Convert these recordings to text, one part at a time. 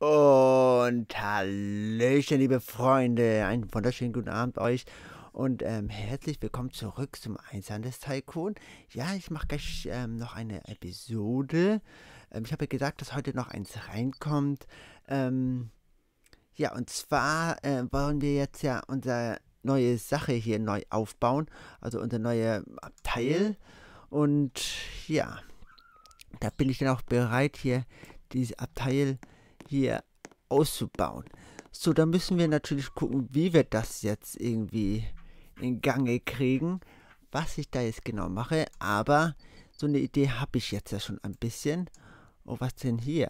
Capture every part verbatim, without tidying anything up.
Und hallöchen, liebe Freunde, einen wunderschönen guten Abend euch und ähm, herzlich willkommen zurück zum Einsernes Tycoon. Ja, ich mache gleich ähm, noch eine Episode. Ähm, ich habe ja gesagt, dass heute noch eins reinkommt. Ähm, ja, und zwar äh, wollen wir jetzt ja unsere neue Sache hier neu aufbauen, also unser neuer Abteil. Und ja, da bin ich dann auch bereit, hier dieses Abteil hier auszubauen. So, dann müssen wir natürlich gucken, wie wir das jetzt irgendwie in Gange kriegen, was ich da jetzt genau mache. Aber so eine Idee habe ich jetzt ja schon ein bisschen. Oh, was denn hier?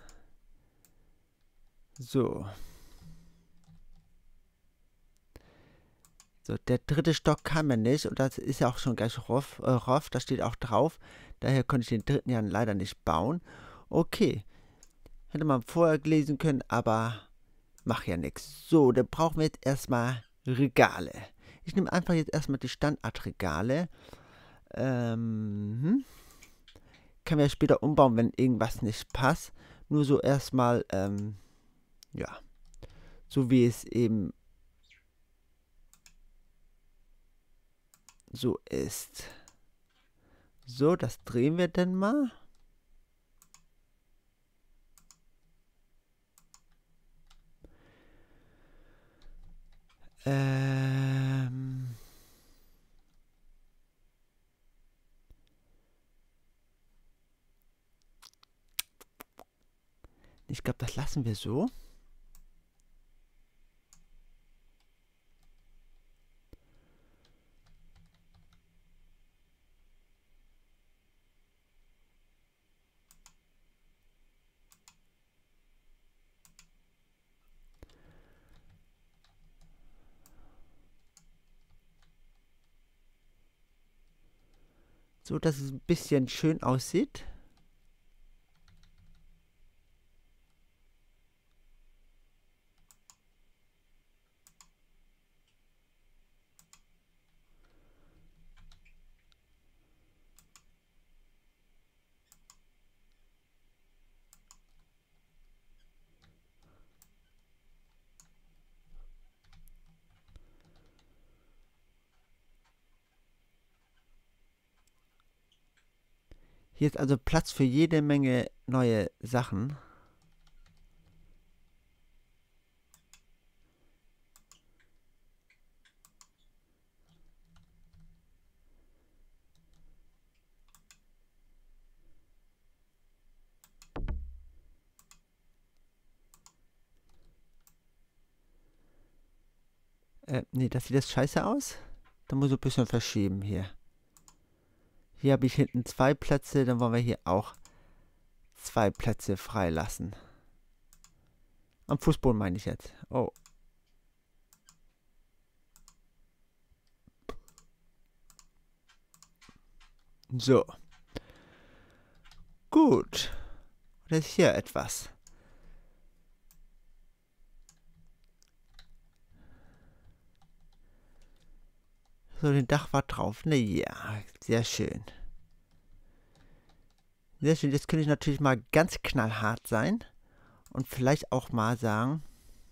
So. So, der dritte Stock kann man nicht und das ist ja auch schon gleich Roff, äh, Roff, das steht auch drauf. Daher konnte ich den dritten ja leider nicht bauen. Okay, hätte man vorher lesen können, aber mach ja nichts. So, dann brauchen wir jetzt erstmal Regale. Ich nehme einfach jetzt erstmal die Standardregale. Ähm, hm. Kann man ja später umbauen, wenn irgendwas nicht passt. Nur so erstmal, ähm, ja, so wie es eben so ist. So, das drehen wir dann mal. Ähm, ich glaube, das lassen wir so. So, dass es ein bisschen schön aussieht. Hier ist also Platz für jede Menge neue Sachen. Äh, nee, das sieht jetzt scheiße aus. Da muss ich ein bisschen verschieben hier. Hier habe ich hinten zwei Plätze, dann wollen wir hier auch zwei Plätze freilassen. Am Fußboden meine ich jetzt. Oh. So. Gut. Oder ist hier etwas? So, den Dach war drauf. Ne, ja. Sehr schön. Sehr schön. Jetzt könnte ich natürlich mal ganz knallhart sein. Und vielleicht auch mal sagen,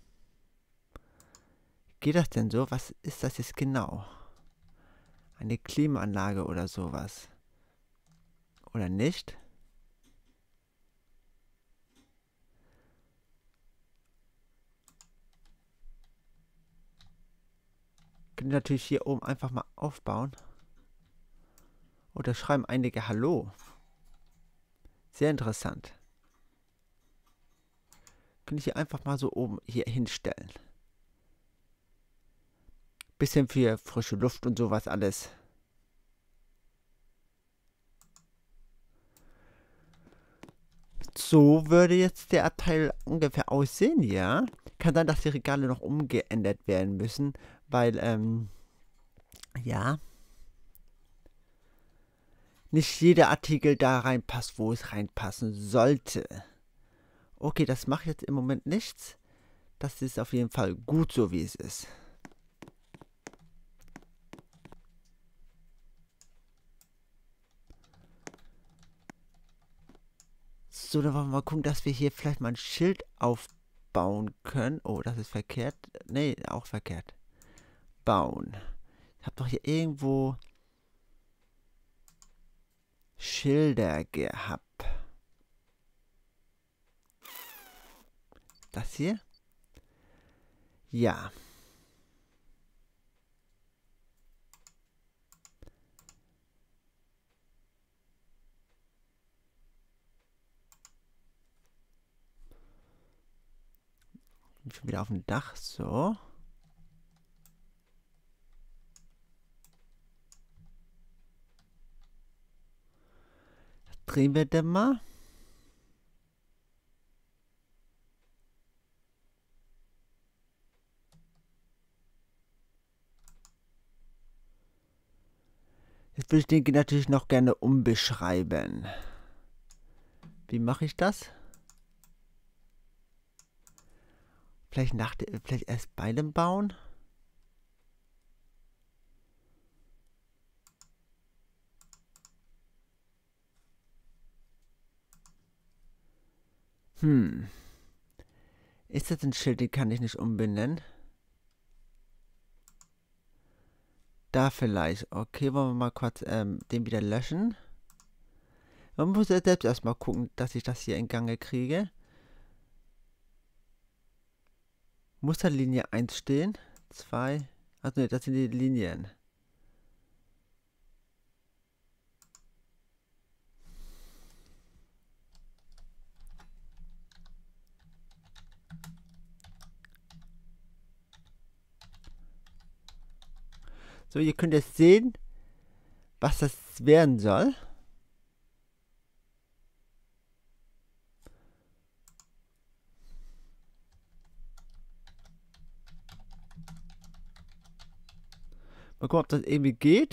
geht das denn so? Was ist das jetzt genau? Eine Klimaanlage oder sowas? Oder nicht? Können natürlich hier oben einfach mal aufbauen. Oder schreiben einige Hallo. Sehr interessant. Kann ich hier einfach mal so oben hier hinstellen. Bisschen für frische Luft und sowas alles. So würde jetzt der Abteil ungefähr aussehen, ja. Kann sein, dass die Regale noch umgeändert werden müssen, weil, ähm, ja, nicht jeder Artikel da reinpasst, wo es reinpassen sollte. Okay, das macht jetzt im Moment nichts. Das ist auf jeden Fall gut so, wie es ist. So, dann wollen wir mal gucken, dass wir hier vielleicht mal ein Schild aufbauen können. Oh, das ist verkehrt. Nee, auch verkehrt. Bauen. Ich habe doch hier irgendwo Schilder gehabt. Das hier? Ja. Bin schon wieder auf dem Dach. So. Das drehen wir denn mal. Jetzt würde ich den natürlich noch gerne umbeschreiben. Wie mache ich das? Vielleicht, nach der, vielleicht erst bei dem Bauen? Hm. Ist das ein Schild, den kann ich nicht umbenennen? Da vielleicht. Okay, wollen wir mal kurz ähm, den wieder löschen. Man muss ja selbst erstmal gucken, dass ich das hier in Gange kriege. Muss da Linie eins stehen? zwei. Also ne, das sind die Linien. So, ihr könnt jetzt sehen, was das werden soll. Mal gucken, ob das irgendwie geht.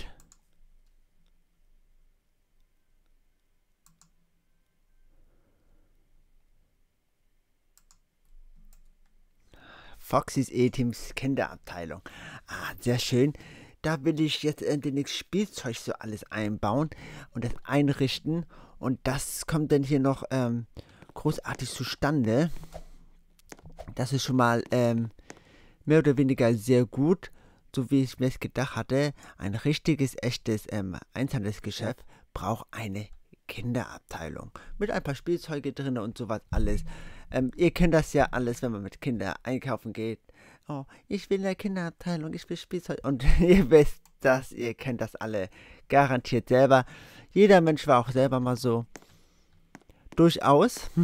Foxys E-Teams Kinderabteilung. Ah, sehr schön. Da will ich jetzt endlich Spielzeug so alles einbauen und das einrichten. Und das kommt dann hier noch ähm, großartig zustande. Das ist schon mal ähm, mehr oder weniger sehr gut. So wie ich mir es gedacht hatte. Ein richtiges, echtes ähm, Einzelhandelsgeschäft braucht eine Kinderabteilung. Mit ein paar Spielzeuge drin und sowas alles. Ähm, ihr kennt das ja alles, wenn man mit Kindern einkaufen geht. Oh, ich will eine Kinderabteilung, ich will Spielzeug. Und ihr wisst das, ihr kennt das alle garantiert selber. Jeder Mensch war auch selber mal so. Durchaus.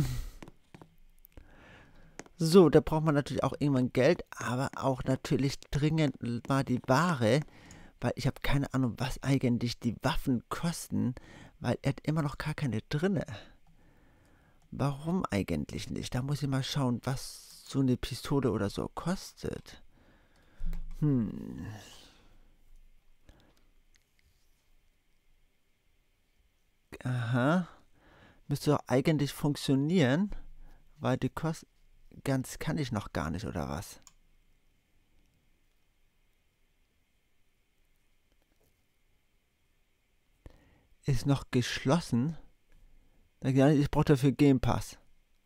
So, da braucht man natürlich auch irgendwann Geld, aber auch natürlich dringend mal die Ware, weil ich habe keine Ahnung, was eigentlich die Waffen kosten, weil er hat immer noch gar keine drinne. Warum eigentlich nicht? Da muss ich mal schauen, was so eine Pistole oder so kostet. Hm. Aha. Müsste doch eigentlich funktionieren, weil die kostet... Ganz kann ich noch gar nicht, oder was? Ist noch geschlossen? Ich brauche dafür Game Pass.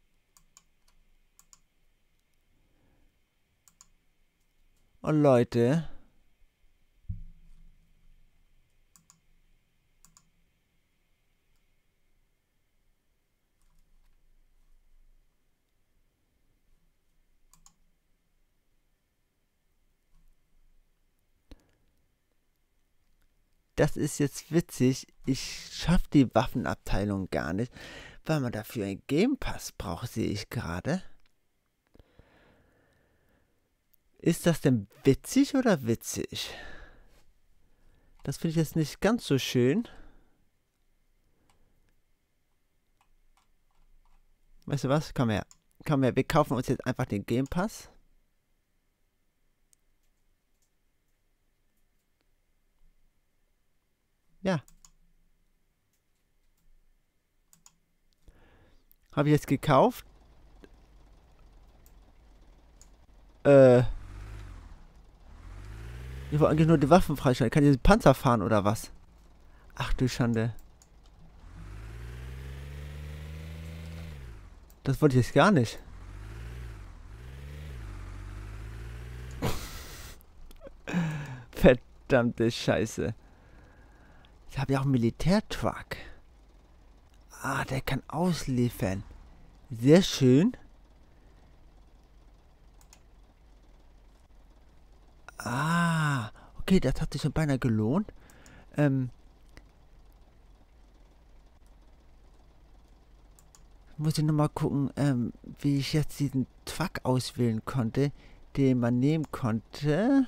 Oh Leute. Das ist jetzt witzig. Ich schaffe die Waffenabteilung gar nicht, weil man dafür einen Game Pass braucht, sehe ich gerade. Ist das denn witzig oder witzig? Das finde ich jetzt nicht ganz so schön. Weißt du was? Komm her. Komm her, wir kaufen uns jetzt einfach den Game Pass. Ja. Habe ich jetzt gekauft. Äh. Ich wollte eigentlich nur die Waffen freischalten. Kann ich den Panzer fahren oder was? Ach du Schande. Das wollte ich jetzt gar nicht. Verdammte Scheiße. Ich habe ja auch einen Militärtruck. Ah, der kann ausliefern. Sehr schön. Ah, okay, das hat sich schon beinahe gelohnt. Ähm, muss ich nochmal gucken, ähm, wie ich jetzt diesen Truck auswählen konnte, den man nehmen konnte.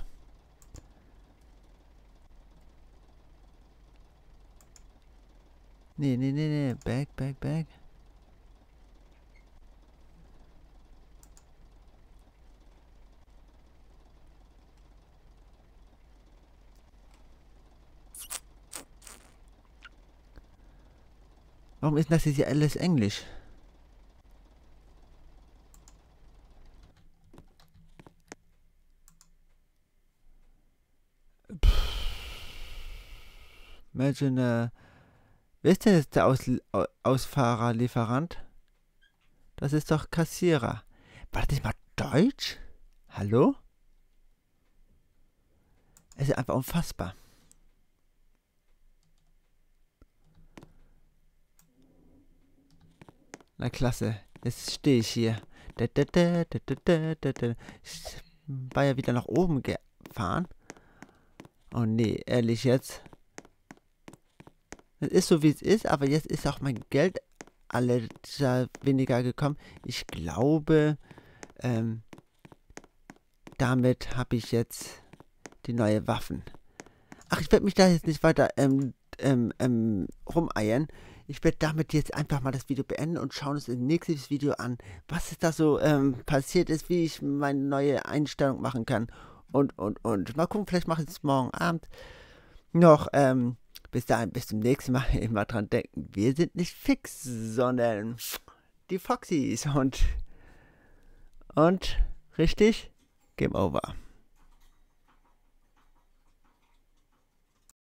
Nee, nee, nee, nee, back, back, back. Warum ist das hier alles Englisch? Imagine, äh, wer ist denn jetzt der Aus Ausfahrer, Lieferant? Das ist doch Kassierer. War das nicht mal Deutsch? Hallo? Es ist einfach unfassbar. Na klasse, jetzt stehe ich hier. Da, da, da, da, da, da, da. Ich war ja wieder nach oben gefahren. Oh nee, ehrlich jetzt. Es ist so wie es ist, aber jetzt ist auch mein Geld alle weniger gekommen. Ich glaube, ähm, damit habe ich jetzt die neue Waffen. Ach, ich werde mich da jetzt nicht weiter ähm, ähm, ähm, rumeiern. Ich werde damit jetzt einfach mal das Video beenden und schauen uns das nächste Video an, was da so ähm, passiert ist, wie ich meine neue Einstellung machen kann und, und, und. Mal gucken, vielleicht mache ich es morgen Abend noch. Ähm, bis dahin, bis zum nächsten Mal. Immer dran denken, wir sind nicht fix, sondern die Foxys und, und, richtig, Game Over.